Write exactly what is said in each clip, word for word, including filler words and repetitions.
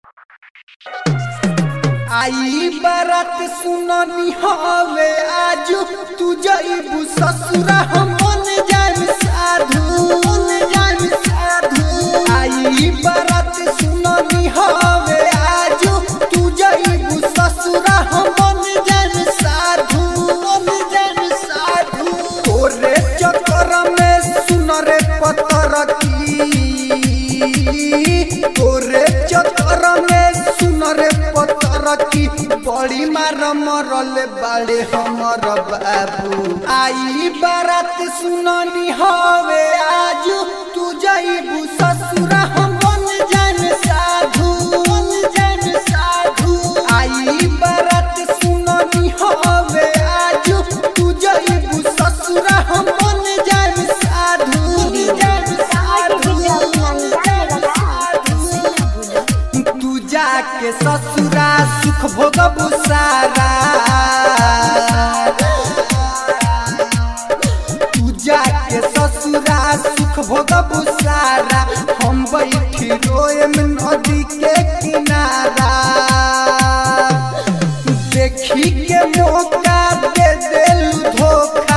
आई बारात सुननी हवे आजू तू जइबू ससुरा हम बन जाइम साधु बन जाइम साधु। आई बारात सुननी हवे आजू तू जइबू ससुरा हम बन जाइम साधु बन जाइम साधु। तोरे चक्कर में सुन रे पत्थर की तोरे चक्कर में सुन रे पत्थर की बड़ी मार मरल बाड़े हमर बाबू। आई बारात सुननी हवे आजू तू जइबू ससुरा हम बन जाइम साधु बन जाइम साधु। आई बारात सुननी हवे आजू तू जइबू ससुरा हम बन जाइम साधु जाइम साधु तू जाके ससुरा सुख भोगबू सारा तू जाके ससुरा सुख भोगबू सारा। हम बैठी रोए में नदी के किनारा देखी के मौका दे देलू धोखा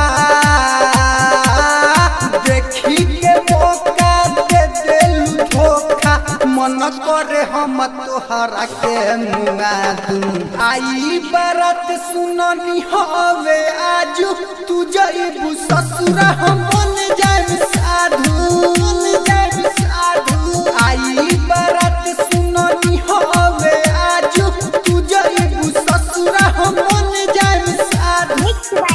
देखी के मौका दे देलू धोखा। मन करे हम तोहरा के मुआ दूं। आई बारात सुननी हवे आजू तू जइबू ससुरा हम बन जाइम साधु बन जाइम साधु। आई बारात सुननी हवे आजू तू जइबू ससुरा हम बन जाइम साधु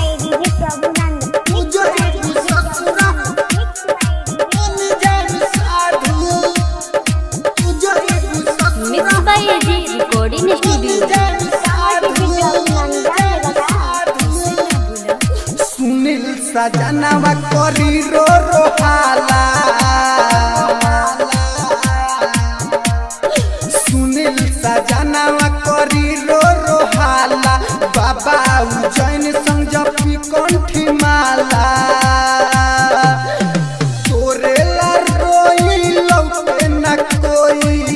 तू जइबू ससुरा बन जाइम साधु तू जइबू ससुरा रिकॉर्डिंग स्टूडियो। सुनील सजनवा करी रो रो हाला सुनील सजनवा करी रो रो हाला। बाबा उज्जैन संग जपी कंठी माला तोरे ला रोई लौटे न कोई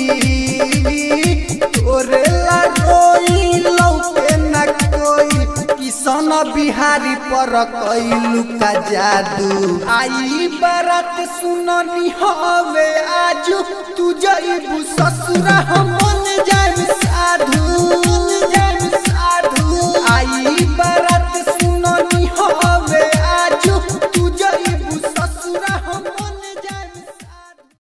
तोरे ला रोई लौटे न कोई। किशन बिहारी पर कैलू का जादू। आई बारात सुननी हवे आजू तू जइबू ससुरा हम